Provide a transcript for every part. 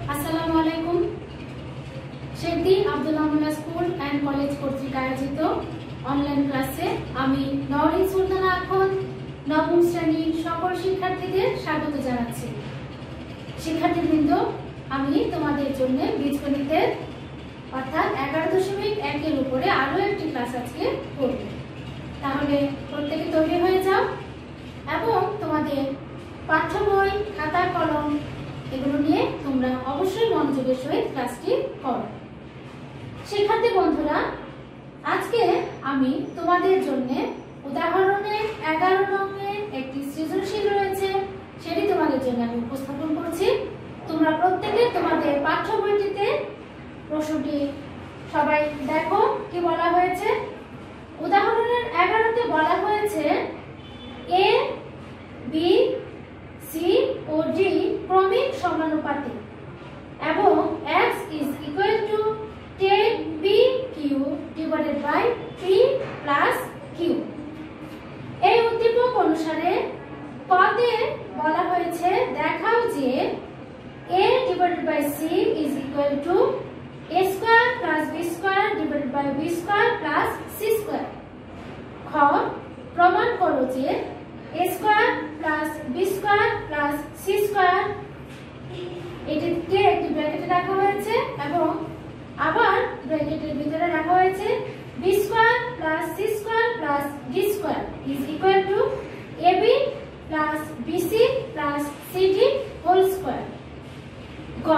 আসসালামু আলাইকুম। শেখদি Abdul Ahmad school and college কর্তৃক আয়োজিত অনলাইন ক্লাসে আমি নওরিন সুলতানা এখন নবম শ্রেণীর সকল শিক্ষার্থীদের স্বাগত জানাচ্ছি। শিক্ষার্থীবৃন্দ, আমি তোমাদের জন্য বীজগণিতের অর্থাৎ 11.1 এর উপরে আরো একটি ক্লাস আজকে করব। তাহলে প্রত্যেকে তৈরি হয়ে যাও এবং তোমাদের পাঠ্য বই, খাতা, কলম এগুলো নিয়ে তোমরা অবশ্যই মনোযোগের সহিত ক্লাসটি করো। শিক্ষার্থী বন্ধুরা, আজকে আমি তোমাদের জন্য উদাহরণের 11 নংয়ের একটি সৃজনশীল রয়েছে, সেটি তোমাদের জন্য আমি উপস্থাপন করছি। তোমরা প্রত্যেকে তোমাদের পাঠ্য বইটিতে প্রশ্নটি সবাই দেখো কি বলা হয়েছে। উদাহরণের 11তে বলা হয়েছে এ, বি, সি ও ডি ক্রমিক সমানুপাতিক এবং x is equal to 10pq divided by p plus q। এই উদ্দীপক অনুসারে পদে বলা হয়েছে দেখাও যে a divided by c is equal to a square plus b square divided by b square plus c square। খ, প্রমাণ করো যে a square plus b square plus c square এটিকে একটি ব্র্যাকেটে রাখা হয়েছে এবং আবার ব্র্যাকেটের ভিতরে রাখা হয়েছে b square plus c square plus d square is equal to ab plus bc plus cd whole square। গ,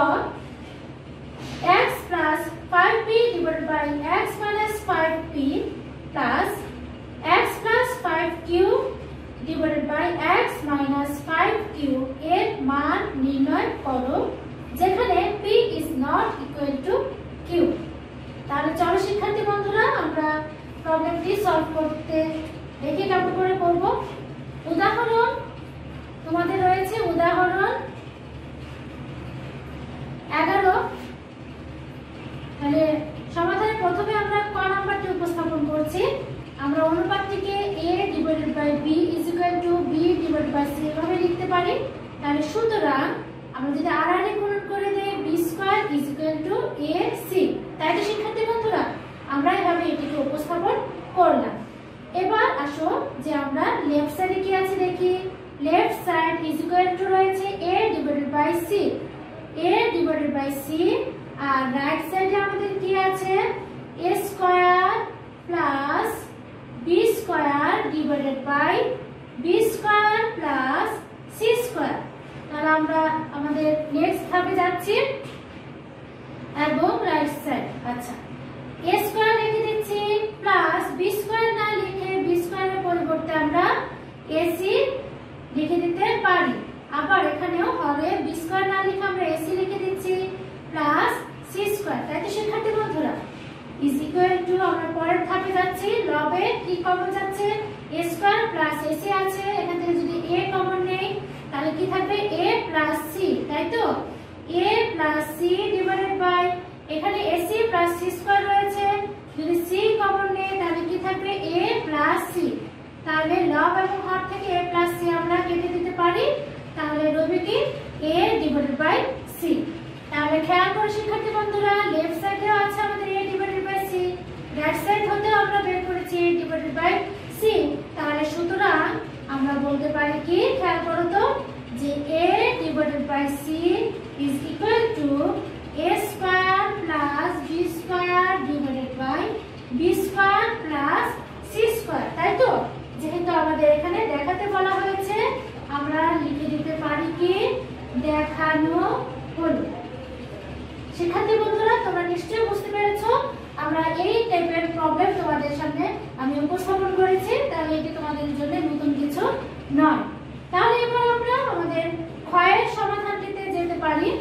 x plus 5p divided by x minus 5p plus x plus 5q divided by x minus 5q এর মান নির্ণয় করো যেখানে p is not equal to q। তাহলে চলো শিক্ষার্থী বন্ধুরা, আমরা প্রবলেমটি সলভ করতে দেখে কেমন করে করব। উদাহরণ তোমাদের রয়েছে উদাহরণ 11। তাহলে সমাধানে প্রথমে আমরা ক নাম্বারটি উপস্থাপন করছি। আমরা অনুপাতটিকে a divided by b is equal to b divided by c এভাবে লিখতে পারি। তাহলে সুতরাং আমরা যদি আর আর গুণন করে দেই b square is equal to ac। তাই তো শিক্ষার্থী বন্ধুরা, আমরা এভাবে এটিকে উপস্থাপন করলাম। এবার আসো যে আমরা লেফট সাইডে কি আছে দেখি। Left side is equal to রয়েছে a divided by c, a divided by c, আর রাইট সাইডে আমাদের কি আছে a square plus b square divided by b square plus c square। তাহলে আমরা আমাদের নেক্সট ধাপে যাচ্ছি এবং রাইট সাইড আচ্ছা a স্কয়ার লিখে দিচ্ছি প্লাস b স্কয়ার না লিখে b স্কয়ারের পরিবর্তে আমরা ac লিখে দিতে পারি। আবার এখানেও হবে b স্কয়ার না লিখে আমরা ac লিখে দিচ্ছি প্লাস c স্কয়ার। তাই তো শিক্ষার্থী বন্ধুরা, is equal to আমরা পরের ধাপে যাচ্ছি। লবে কি কমন যাচ্ছে a স্কয়ার প্লাস ac আছে, এখান থেকে যদি a কমন নেই তাহলে কি থাকবে a প্লাস c। তাই তো a plus c divided by এখানে ac প্লাস c স্কয়ার রয়েছে, যদি c কমন নেই তাহলে কি থাকবে a প্লাস c। তাহলে লব এবং হর থেকে a প্লাস c আমরা কেটে দিতে পারি। তাহলে রইবে কি a ডিভাইডেড বাই c। তাহলে খেয়াল করো শিক্ষার্থী বন্ধুরা, লেফট সাইডেও আছে আমাদের a divided by c, right side হতেও আমরা বের করেছি a ডিভাইডেড বাই c। তাহলে সুতরাং আমরা বলতে পারি কি, খেয়াল করো তো, যে a divided by c is equal to a square plus b square divided by b square plus c square। তাই তো, যেহেতু আমাদের এখানে দেখাতে বলা হয়েছে আমরা লিখে দিতে পারি কি দেখানো হলো। শিক্ষার্থী বন্ধুরা, তোমরা নিশ্চয়ই বুঝতে পেরেছো আমরা এই টাইপের প্রবলেম তোমাদের সামনে আমি উপস্থাপন করেছি। তাহলে এটি তোমাদের জন্য নতুন কিছু নয়। তাহলে এবার আমরা আমাদের ক্ষয়ের সমাধানটিতে যেতে পারি।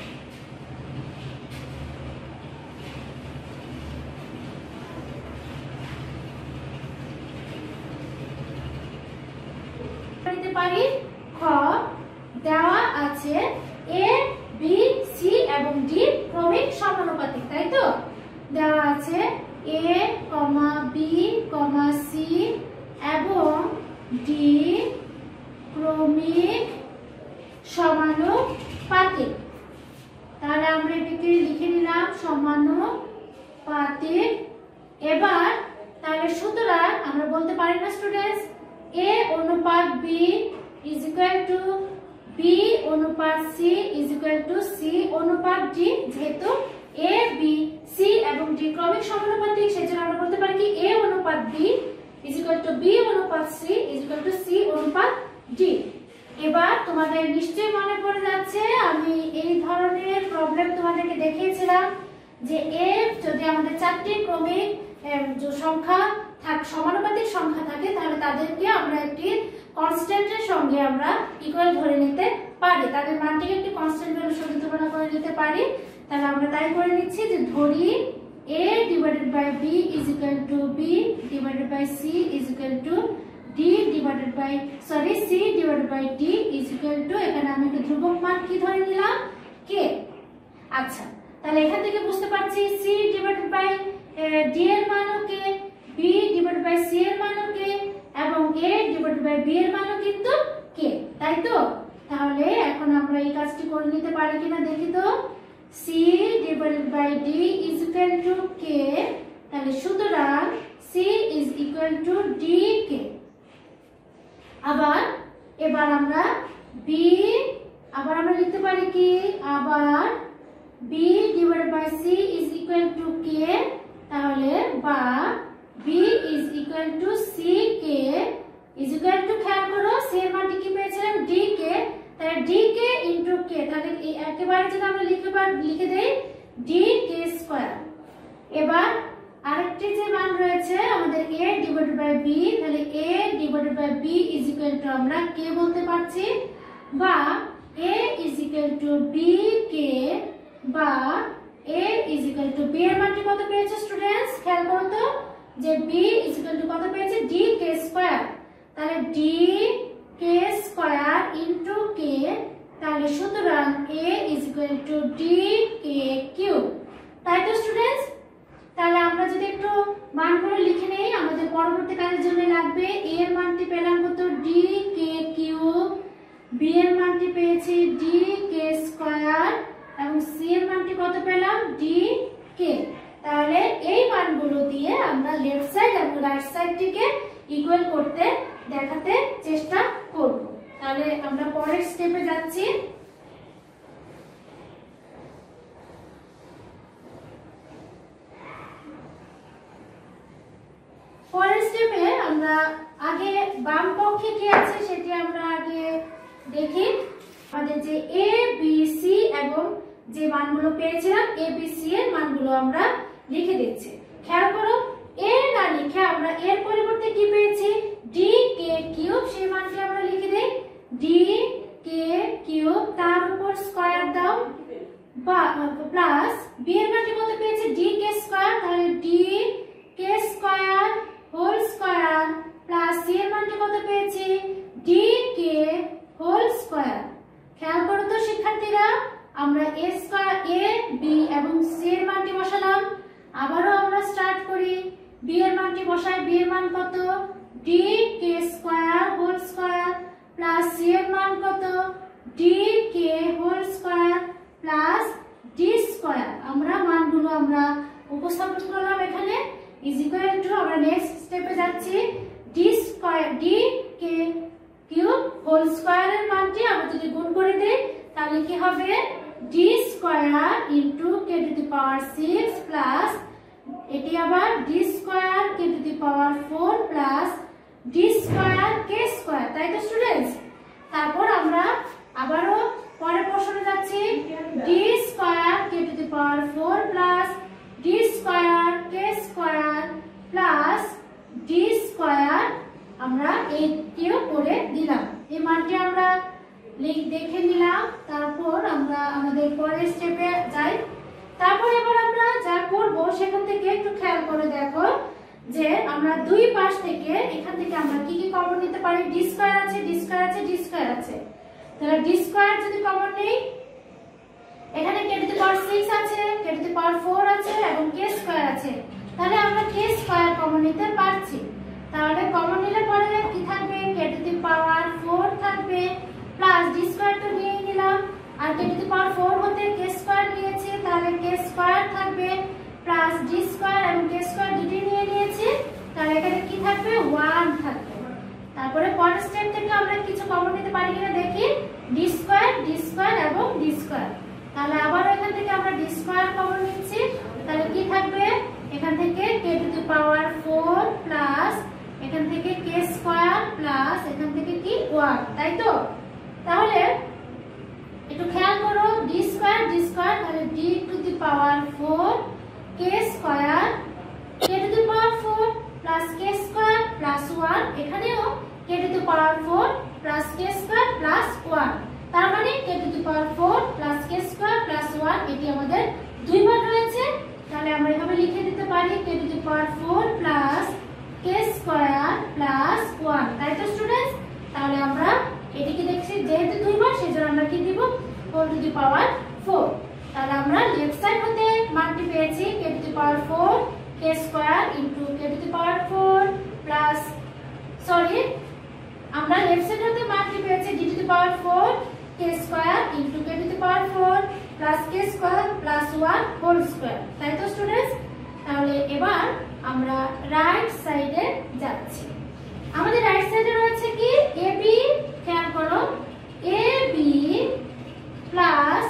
খ, দেওয়া আছে a b c এবং d ক্রমিক সমানুপাতিক। তাই তো, দেওয়া আছে a, b, c এবং d ক্রমিক সমানুপাতিক। তাহলে আমরা এটাকে লিখে নিলাম সমানুপাতিক। এবার তাহলে সুতরাং আমরা বলতে পারি না স্টুডেন্টস a অনুপাত b is equal to b অনুপাত c is equal to c অনুপাত d। যেহেতু a b c এবং d ক্রমিক সমানুপাতিক সেজন্য আমরা বলতে পারি কি a অনুপাত b is equal to b অনুপাত c is equal to c অনুপাত d। এবার তোমাদের নিশ্চয়ই মনে পড়ে যাচ্ছে আমি এই ধরনের প্রবলেম তোমাদেরকে দেখিয়েছিলাম যে f যদি আমাদের চারটি ক্রমিক সংখ্যা সমানুপাতিক সংখ্যা থাকে তাহলে তাদেরকে আমরা একটি কনস্ট্যান্টের সঙ্গে আমরা ইকুয়াল ধরে নিতে পারি, তাদের মানটিকে একটি কনস্ট্যান্ট ভ্যালুর সঙ্গে তুলনা করে নিতে পারি। তাহলে আমরা তাই করে নিচ্ছি যে ধরি a divided by b is equal to b divided by c is equal to d divided by c divided by d is equal to, এখানে আমি একটা ধ্রুবক মান কি ধরে নিলাম k। আচ্ছা, তাহলে এখান থেকে বুঝতে পারছি c ডিভাইডেড বাই d এর মানও k, b divided by c এর মানও k এবং a ডিভাইডেড বাই b এর মানও কিন্তু k, তাই তো? তাহলে এখন আমরা এই কাজটি করে নিতে পারি কিনা দেখি তো। c divided by d is equal to k, তাহলে সুতরাং c is equal to dk। আবার এবার আমরা আমরা লিখতে পারি কি আবার b divided by c is equal to k, তাহলে বা b is equal to ck is equal to, খেয়াল করো c এর মানটি কি পেয়েছিলাম dk, তাহলে dk ইনটু k, তাহলে একেবারে যদি আমরা লিখে দেই dk স্কয়ার। এবার আরেকটি যে মান রয়েছে আমাদের a ডিভাইডেড বাই b, তাহলে a divided by b is equal to আমরা k বলতে পারছি, বা a is equal to bk, বা a is equal to b এর মানটি কত পেয়েছে স্টুডেন্টস? খেয়াল করো তো যে b ইজ ইকুয়াল টু কত পেয়েছে dk স্কয়ার, তাহলে dk স্কয়ার ইনটু k, তাহলে সুতরাং a is equal to dk cube, তাই তো স্টুডেন্টস? তাহলে আমরা যদি একটু মানগুলো লিখে নেই আমাদের পরবর্তী কাজের জন্য লাগবে। a এর মানটি পেলাম কত dk কিউব, b এর মানটি পেয়েছি dk স্কয়ার এবং c এর মানটি কত পেলাম dk। তাহলে এই মানগুলো দিয়ে আমরা লেফট সাইড এবং রাইট সাইডটিকে ইকুয়াল করতে দেখাতে চেষ্টা করব। তাহলে আমরা পরের স্টেপে যাচ্ছি। পরের স্টেপে আমরা আগে বাম পক্ষে কি আছে সেটি আমরা আগে দেখি। আমাদের যে a b c এবং যে মানগুলো পেয়েছিলাম a b c এর মানগুলো আমরা লিখে দিচ্ছি। খেয়াল করো a না লিখে আমরা এর পরিবর্তে কি পেয়েছি dk কিউব, সেই মানটি আমরা লিখে দেই dk কিউব, তার উপর স্কয়ার দাও বা প্লাস b এর মানটি কত পেয়েছি dk স্কয়ার, তাহলে dk square whole square plus c এর মানটি কত পেয়েছি dk হোল স্কয়ার। খেয়াল করো তো শিক্ষার্থীরা আমরা a স্কয়ার a b এবং c এর মানটি বসালাম, আবারও আমরা স্টার্ট করি b এর মানটি বসাই, b এর মান কত dk square whole square plus c এর মান কত dk whole square plus d square. আমরা মানগুলো আমরা উপস্থাপন করলাম এখানে ইজ ইকুয়াল টু, আমরা নেক্সট স্টেপে যাচ্ছি d square dk cube whole স্কয়ারের মানটি আমরা যদি গুণ করে দেই তাহলে কি হবে d square into k to the power 6 plus এটি আবার d square k to the power 4 plus d square k square, তাই তো স্টুডেন্টস? তারপর আমরা আবারও পরের প্রশ্নে যাচ্ছি d square k to the power 4 plus d square k square plus d square, আমরা এইটিও করে দিলাম। এই মানটি আমরা দেখে নিলাম। তারপর আমরা আমাদের পরের স্টেপে যাই। তারপর এবার আমরা যা করব সেখান থেকে একটু খেয়াল করে দেখো যে আমরা দুই পাশ থেকে এখান থেকে আমরা কি কি কমন নিতে পারি। d স্কয়ার আছে, d স্কয়ার আছে, d স্কয়ার আছে, তাহলে d স্কয়ার যদি কমন নেই এখানে k টু দি পাওয়ার 6 আছে, k টু দি পাওয়ার 4 আছে এবং k স্কয়ার আছে, তাহলে আমরা k স্কয়ার কমন নিতে পারছি। তাহলে কমন নিলে পরে কি থাকবে k টু দি পাওয়ার 4 থাকবে প্লাস d স্কয়ার তো নিয়ে নিলাম আর k টু দি পাওয়ার 4 হতে k স্কয়ার তাহলে এখানে কি থাকবে 1 থাকবে। তারপরে পরের স্টেপ থেকে আমরা কিছু কমন নিতে পারি কিনা দেখি, ডি স্কয়ার এবং ডি স্কয়ার। তাহলে আবার এখান থেকে আমরা ডি স্কয়ার কমন নিচ্ছি, তাহলে কি থাকবে এখান থেকে কে টু দি পাওয়ার 4 প্লাস এখান থেকে কে স্কয়ার প্লাস এখান থেকে কি 1, তাই তো? তাহলে একটু খেয়াল করো, ডি স্কয়ার তাহলে D to the power 4 K square K to the power 4 plus K square plus 1, এখানেও K to the power 4 plus K square plus 1, তার মানে K to the power 4 plus K square plus 1 এটি আমাদের দুইবার রয়েছে। তাহলে আমরা এভাবে লিখে দিতে পারি K to the power 4 plus K square plus 1, তাই তো স্টুডেন্টস? তাহলে আমরা এটিকে দেখছি যেহেতু দুইবার সেজন্য আমরা কি দিব 4 টু দি পাওয়ার 4। তাহলে আমরা লেফট সাইড হতে মানটি পেয়েছি K to the power 4 K square into K to the power 4 plus আমরা লেফট সাইড হতে মানটি পেয়েছি D to the power 4 K square into K to the power 4 plus K square plus 1 whole square, তাই তো students? তাহলে এবার আমরা right সাইডে যাচ্ছি। আমাদের রাইট সাইডে রয়েছে কি এবি, খেয়াল করো AB plus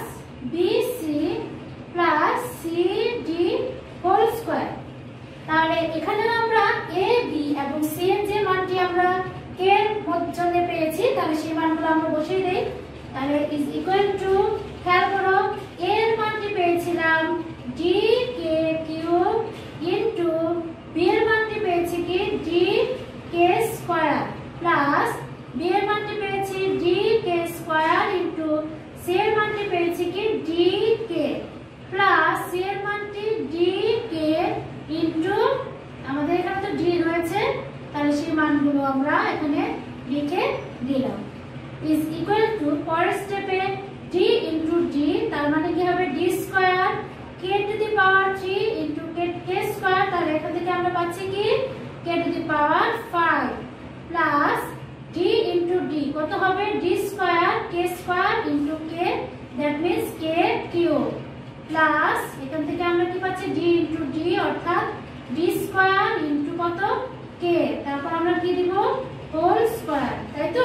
BC plus CD whole square. তাহলে এখানে আমরা এ বি এবং সি এর যে মানটি আমরা কে এর জন্য পেয়েছি তাহলে সেই মানগুলো আমরা বসিয়ে দেই। তাহলে ইজ ইকুয়াল টু, খেয়াল করো এ এর মানটি পেয়েছিলাম D K cube into B এর মানটি পেয়েছি কি D K square plus B এর মানটি পেয়েছি D K square into C এর মানটি পেয়েছি কি ডি কে প্লাস সি এর মানটি ডি কে ইনটু আমাদের এখানে তো ডি রয়েছে তাহলে সেই মানগুলো আমরা এখানে লিখে দিলাম। ইজ ইকুয়াল টু পরের স্টেপে ডি ইনটু ডি, তার মানে কি হবে D square K to the power 3 into K square, তাহলে এখান থেকে আমরা পাচ্ছি কি K to the power 5 plus D into D কত হবে D square K square into K, that means K cube plus এখান থেকে আমরা কি পাচ্ছি ডি ইনটু ডি অর্থাৎ ডি স্কয়ার ইনটু কত কে, তারপর আমরা কি দিব হোল স্কয়ার, তাই তো?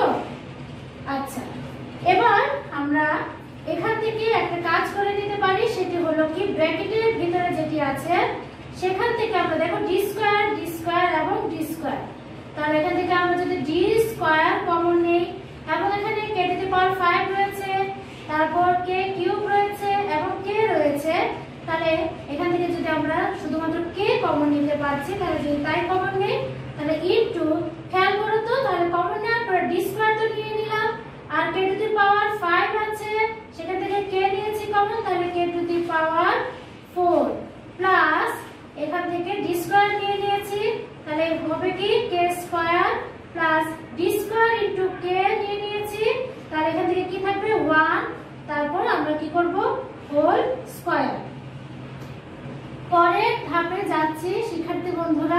আচ্ছা, এবার আমরা এখান থেকে একটা কাজ করে নিতে পারি, সেটি হলো কি ব্র্যাকেটের ভিতরে যেটি আছে সেখান থেকে আমরা দেখো ডি স্কয়ার এবং ডি স্কয়ার, তাহলে এখান থেকে আমরা যদি ডি স্কয়ার কমন নেই এবং এখানে কে টু দি পাওয়ার 5 রয়েছে, তারপর কে কিউব রয়েছে এবং কে রয়েছে, তাহলে এখান থেকে যদি আমরা শুধুমাত্র কে কমন নিতে পারছি তাহলে যদি তাই কমন নেই তাহলে ইনটু, খেয়াল করো তো তাহলে কমন নেওয়ার পর ডি স্কয়ার তো নিয়ে নিলাম আর কে টু দি পাওয়ার 5 আছে সেখান থেকে কে নিয়েছি কমন, তাহলে কে টু দি পাওয়ার 4 প্লাস এখান থেকে ডি স্কয়ার নিয়ে নিয়েছি তাহলে হবে কি k square plus d square into k নিয়ে নিয়েছি তাহলে এখান থেকে কি থাকবে 1, তারপর আমরা কি করব হোল স্কয়ার। পরের ধাপে যাচ্ছি শিক্ষার্থী বন্ধুরা।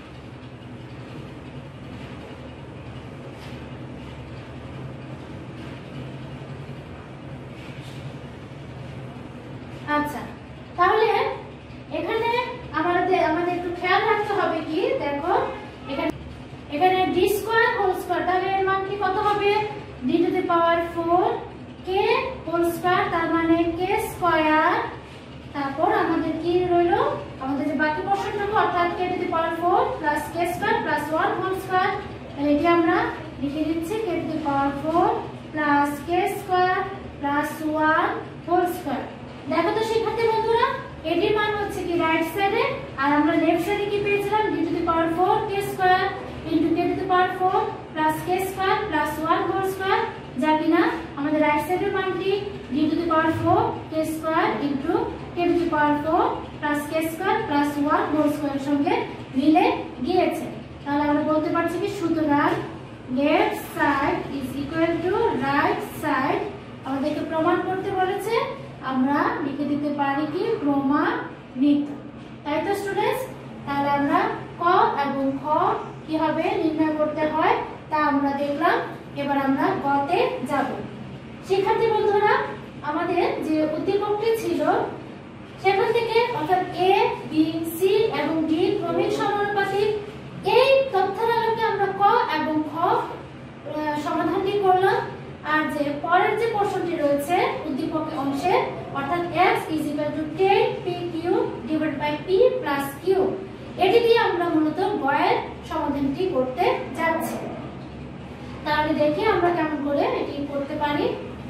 আচ্ছা, তাহলে এখানে আমাদের একটু খেয়াল রাখতে হবে কি দেখো এখানে ডি স্কয়ার হোল স্কয়ার, তাহলে এর মান কি কত হবে d to the power 4 k whole square, তার মানে কে স্কয়ার, তারপর আমাদের কি রইলো আমাদের যে বাকি পোরশনটুকু অর্থাৎ k to the power 4 plus K square plus 1 whole square, তাহলে এটি আমরা লিখে দিচ্ছি k to the power 4 plus K square plus 1 whole square. দেখো তো শিক্ষার্থী বন্ধুরা এটির মান হচ্ছে কি রাইট সাইডে আর আমরা লেফট সাইডে কি পেয়েছিলাম d to the power 4 K square into K to the power 4 plus K square plus 1 whole square, যা কিনা আমাদের রাইট সাইডের মানটি d to the power 4 K square into K to the power 4 plus K square plus 1 whole স্কয়ারের সঙ্গে মিলে গিয়েছে। তাহলে আমরা বলতে পারছি কি সুতরাং left side is equal to right side, আমাদেরকে প্রমাণ করতে বলেছে, আমরা লিখে দিতে পারি কি প্রমাণিত, তাই তো স্টুডেন্টস? তাহলে আমরা ক এবং খ কিভাবে নির্ণয় করতে হয় তা আমরা দেখলাম। এবার আমরা গতে যাব। শিক্ষার্থী বন্ধুরা আমাদের যে উদ্দীপকটি ছিল সেখান থেকে অর্থাৎ এ বি সি এবং ডি ক্রমিক সমানুপাতিক এই তথ্যের আলোকে আমরা ক এবং খ সমাধানটি করলাম। আর যে পরের যে প্রশ্নটি রয়েছে উদ্দীপক অংশে, অর্থাৎ x = 10pq / p + q, এটি দিয়ে আমরা মূলত গয়ের সমাধানটি করতে যাচ্ছি। তাহলে দেখি আমরা কেমন করে এটি করতে পারি।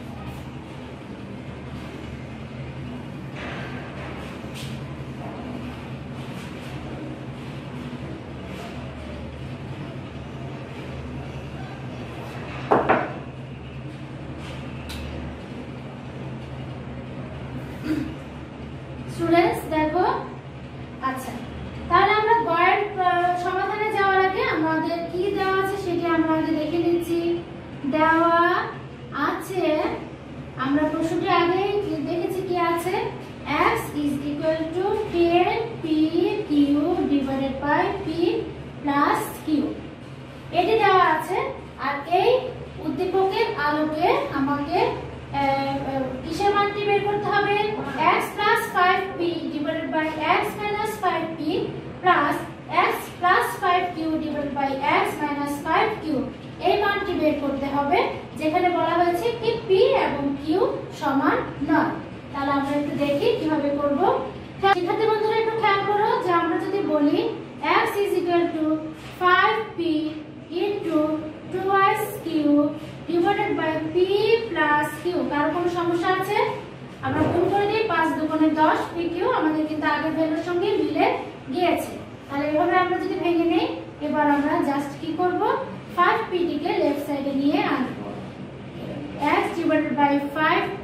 স্টুডেন্টস দেখো, আচ্ছা তাহলে আমরা গয়ের সমাধানে যাওয়ার আগে আমাদের কি দেওয়া আছে সেটি আমরা আগে দেখে নিচ্ছি। দেওয়া আছে, আমরা প্রশ্নটি আগে দেখেছি কি আছে, x = 10pq / p + q, এটি দেওয়া আছে। আর এই উদ্দীপকের আলোকে আমাকে কিসের মানটি বের করতে হবে, x + 5p / x - 5p + x + 5q / x - 5q, এই মানটি বের করতে হবে, যেখানে বলা হয়েছে কি p এবং q সমান নয়। তাহলে আমরা একটু দেখি কিভাবে করব। শিক্ষার্থী বন্ধুরা একটু খেয়াল করো যে আমরা যদি বলি x = 5p * 2q / p + q, কার কোনো সমস্যা আছে? আমরা গুণ করে দিই, 5 × 2 = 10 pq, আমাদের কিন্তু আগের ভ্যালুর সঙ্গে মিলে গিয়েছে। তাহলে এভাবে আমরা যদি ভেঙে নেই, এবার আমরা জাস্ট কি করব, 5p টিকে লেফট সাইডে নিয়ে আনব। x / 5p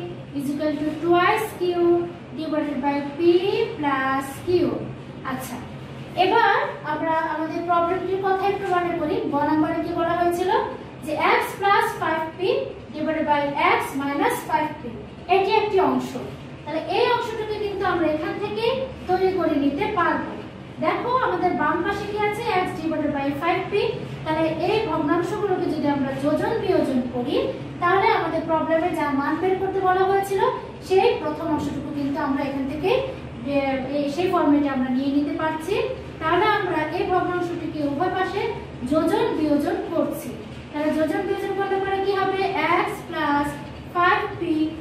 = 2q / p + q। আচ্ছা, এবার আমরা আমাদের প্রবলেমটির কথা একটু মনে করি। গ নম্বরে কি বলা হয়েছিল যে x + 5p / x - 5p, এটি একটি অংশ। তাহলে এই অংশটুকু কিন্তু আমরা এখান থেকে তৈরি করে নিতে পারবো। দেখো আমাদের বাম পাশে কি আছে, x / 5p, তাহলে এই ভগ্নাংশগুলোকে যদি আমরা যোজন বিয়োজন করি, তাহলে আমাদের প্রবলেমে যা মান বের করতে বলা হয়েছিল সেই প্রথম অংশটুকু কিন্তু আমরা এখান থেকে সেই ফরম্যাটে আমরা নিয়ে নিতে পারছি। তাহলে আমরা এই ভগ্নাংশটিকে উভয় পাশে যোজন বিয়োজন করছি। তাহলে যোজন বিয়োজন করলে পরে কি হবে, x + 5p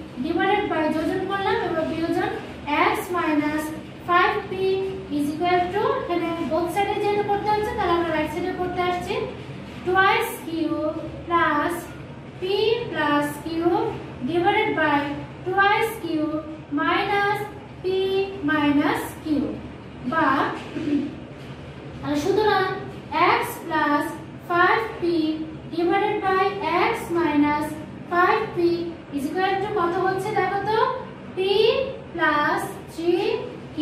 / যোজন করলাম এবং বিয়োজন x - 5p = এখানে বোথ সাইডে যেহেতু করতে হচ্ছে, তাহলে আমরা রাইট সাইডে করতে আসছি, 2q + p + q / 2q - p - q, বা সুতরাং x + 5p / x - 5p = কত হচ্ছে দেখো তো, p + 3q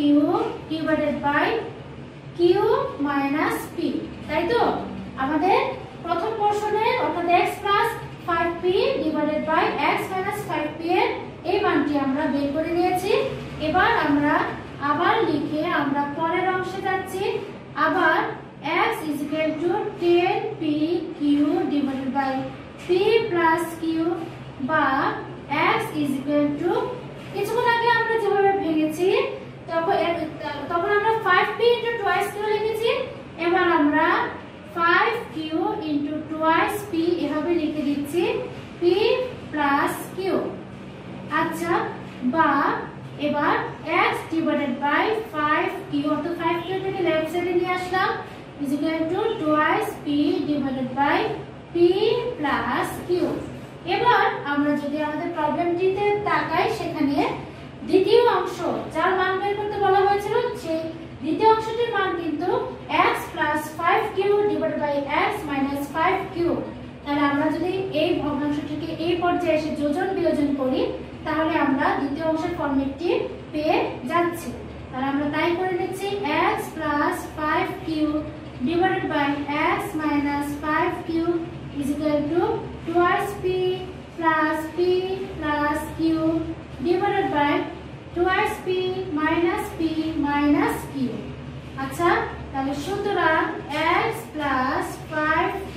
/ q - p, তাই তো? আমাদের প্রথম প্রশ্নে অর্থাৎ x + 5p / x - 5p এর এই মানটি আমরা বের করে নিয়েছি। এবার আমরা আবার লিখে আমরা পরের অংশে যাচ্ছি। আবার x = 10pq / p + q, বা x = কিছুক্ষণ আগে আমরা যেভাবে ভেঙেছি তখন আমরা 5p * 2q লিখেছি, এবার আমরা 5q * 2p এভাবে লিখে দিচ্ছি, p + q। আচ্ছা, বা এবার x / 5q, অর্থাৎ 5q থেকে লেফট সাইডে নিয়ে আসলাম, = 2p / p + q। এবার আমরা যদি আমাদের প্রবলেমটিতে তাকাই, সেখানে দ্বিতীয় অংশ যার মান বের করতে বলা হয়েছিল, সেই দ্বিতীয় অংশটির মান কিন্তু x + 5q / x - 5q। তাহলে আমরা যদি এই ভগ্নাংশটিকে এই পর্যায়ে এসে যোজন বিয়োজন করি, তাহলে আমরা দ্বিতীয় অংশের ফরম্যাটটি পেয়ে যাচ্ছি। তাহলে আমরা তাই করে নিচ্ছি, x + 5q / x - 5q = 2p + p + q / 2p - p - q। আচ্ছা, তাহলে সুতরাং x + 5q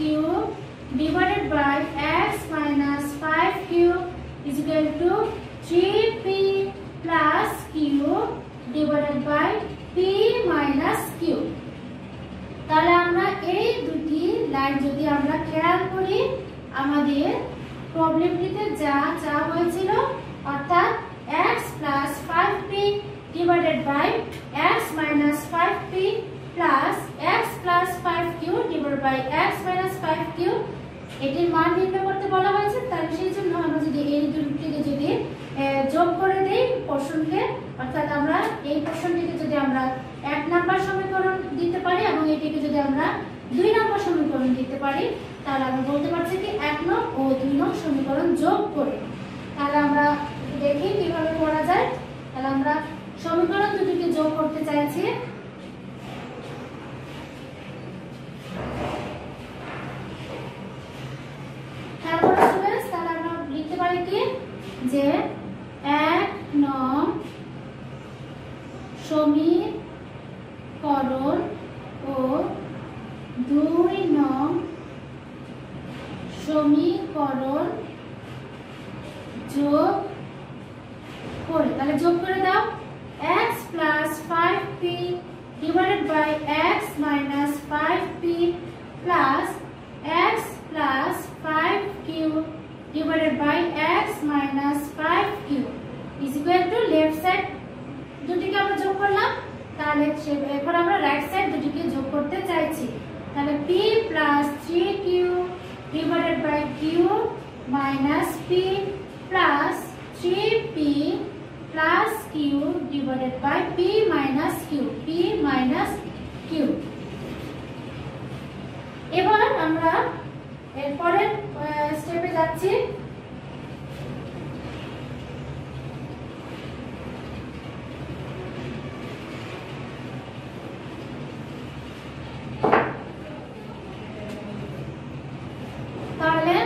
/ x - 5q = 3p + q / p - q। তাহলে আমরা এই দুটি লাইন যদি আমরা খেয়াল করি, আমাদের প্রবলেমটিতে যা যা হয়েছিল অর্থাৎ x plus 5p divided by x minus 5p plus x plus 5q divided by x minus 5q এটির মান নির্ণয় করতে বলা হয়েছে। তাহলে সেই জন্য আমরা যদি এই দুটিকে যদি যোগ করে দেই পোর্শনকে, অর্থাৎ আমরা এই পোর্শনটিকে যদি আমরা 1 নাম্বার সমীকরণ দিতে পারি এবং এটিকে যদি আমরা 2 নাম্বার সমীকরণ দিতে পারি, তাহলে আমরা বলতে পারছি কি 1 নং ও 2 নং সমীকরণ যোগ করে। তাহলে আমরা দেখি কিভাবে করা যায়। তাহলে আমরা সমীকরণ দুটিকে যোগ করতে চাইছি। তারপরে স্টুডেন্টস তাহলে আমরা লিখতে পারি কি যে 1 নং সমীকরণ ও 2 নং সমীকরণ যোগ করে। তাহলে যোগ করে দাও x plus 5p divided by x minus 5p plus x plus 5q divided by x minus 5q is equal to left side দুটিকে আমরা যোগ করলাম। তাহলে এখন আমরা রাইট সাইড দুটিকে যোগ করতে চাইছি। তাহলে p plus 3q divided by q minus p plus 3p plus q divided by p minus q, p minus q। এবার আমরা এরপরের স্টেপে যাচ্ছি। তাহলে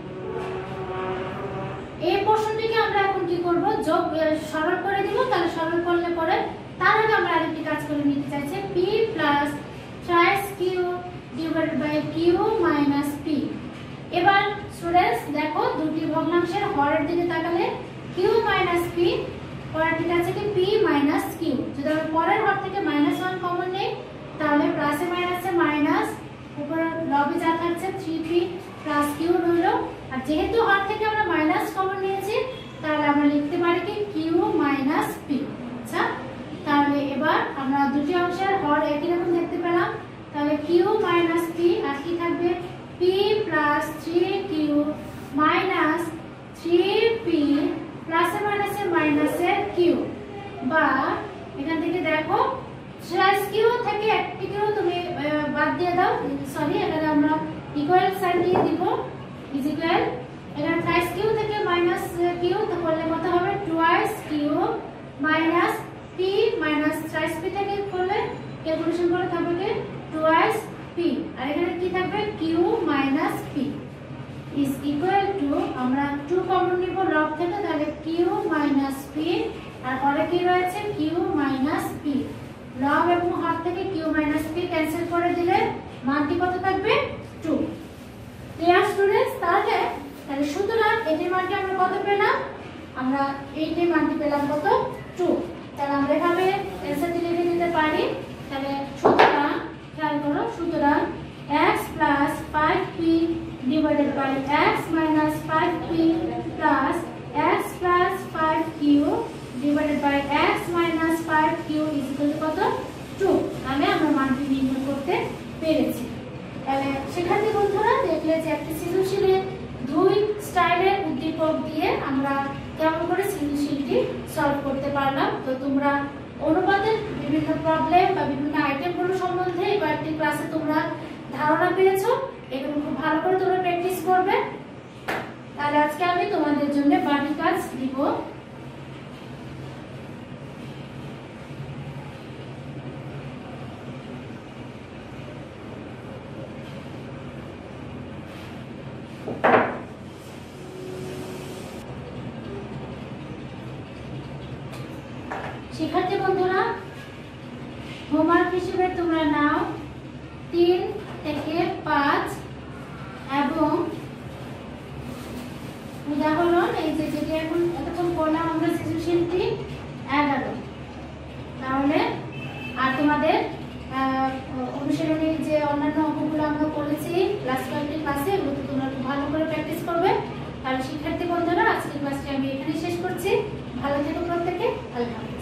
এই পোর্শনটিকে আমরা এখন কি করব, যোগ সরল করে দিব। তাহলে সরল করলে পরে তার আগে আমরা আরেকটি কাজ করে নিতে চাইছি p plus thrice q divided by q minus p। এবার স্টুডেন্টস দেখো দুটি ভগ্নাংশের হরের দিকে তাকালে q minus p, পরেরটিতে আছে কি p minus q। যদি আমরা পরের হর থেকে -1 কমন নেই তাহলে প্লাসে মাইনাসে মাইনাস, উপরে লবে যা থাকছে 3p plus q রইল। আর যেহেতু হর থেকে আমরা মাইনাস কমন নিয়েছি তাহলে আমরা লিখতে পারি কি q minus p। আচ্ছা, তাহলে এবার আমরা দুটি অংশের হর একই রকম দেখতে পেলাম। তাহলে q minus p আর কি থাকবে p plus 3q minus 3p প্লাসে মাইনাসে মাইনাসে q, বা এখান থেকে দেখো থ্রাইস q থেকে একটি q তুমি বাদ দিয়ে দাও, সরি এখানে আমরা ইকুয়াল সাইন দিয়ে দিব, ইজ ইকুয়াল এখানে থ্রাইস q থেকে মাইনাস q তো করলে কত হবে twice q minus p minus thrice p থেকে করলে ক্যালকুলেশন করে থাকবে টুয়াইস p, আর এখানে কি থাকবে q minus p is equal to আমরা 2 কমন নিব লব থেকে, তাহলে q মাইনাস p আর পরে কি রয়েছে q মাইনাস p। লব এবং হর থেকে q মাইনাস p ক্যান্সেল করে দিলে মানটি কত থাকবে 2। Clear students? তাহলে সুতরাং এটির মানটি আমরা কত পেলাম, আমরা এইটির মানটি পেলাম কত 2। তাহলে আমরা এভাবে অ্যানসারটি লিখে দিতে পারি। তাহলে সুতরাং খেয়াল করো, সুতরাং x plus 5p divided by x minus 5p plus x plus 5q divided by x minus 5q is equal to কত 2। তাহলে আমরা মানটি নির্ণয় করতে পেরেছি। তাহলে শিক্ষার্থী বন্ধুরা দেখলে যে একটি সৃজনশীলে দুই স্টাইলের উদ্দীপক দিয়ে আমরা কেমন করে সৃজনশীলটি সলভ করতে পারলাম। তো তোমরা অনুপাতের বিভিন্ন প্রবলেম বা বিভিন্ন আইটেমগুলো সম্বন্ধে এই কয়েকটি ক্লাসে তোমরা ধারণা পেয়েছো, এগুলো খুব ভালো করে তোমরা প্র্যাকটিস করবে। তাহলে আজকে আমি তোমাদের জন্য বাড়ির কাজ দিব। শিক্ষার্থী বন্ধুরা হোমওয়ার্ক হিসেবে তোমরা নাও 3 থেকে 5 এবং উদাহরণ এই যে যেটি এখন এতক্ষণ করলাম আমরা সৃজনশীলটি 11। তাহলে আর তোমাদের অনুশীলনী যে ভালো থেকো প্রত্যেকে। আল্লাহ হাফেজ।